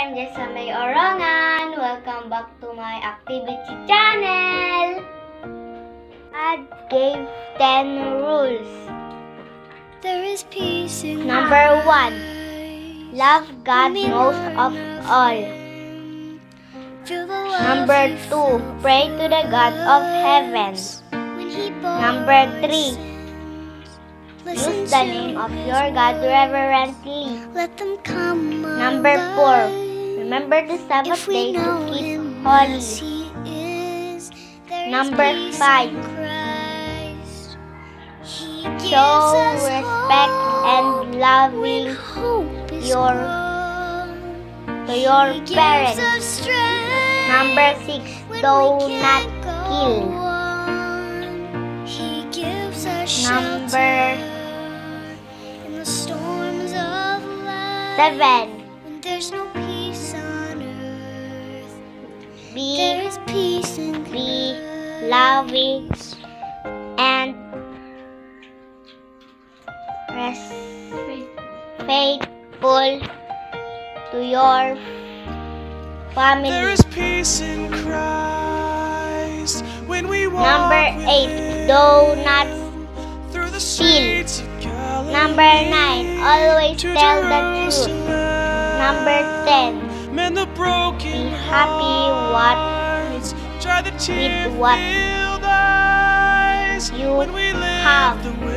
I'm Jessa May Orongan. Welcome back to my activity channel. God gave 10 rules. There is peace in Number 1. Love God most of all. Number 2. Pray to the God of heaven. Number 3. Use the name of your God reverently. Number 4. Remember the Sabbath day to keep holy. Number 5. Show respect and loving to your parents. Number 6. Do not kill. Number 7. There's no peace on earth. Be Peace in loving and faithful to your family. There is peace in Christ when we walk. Number 8. Do not through the steal. streets of Galilee. Number 9. Always to tell the truth. Jerusalem. Number 10. Mend the broken Be happy hearts. Dry the what tear-filled eyes you when we live have. the way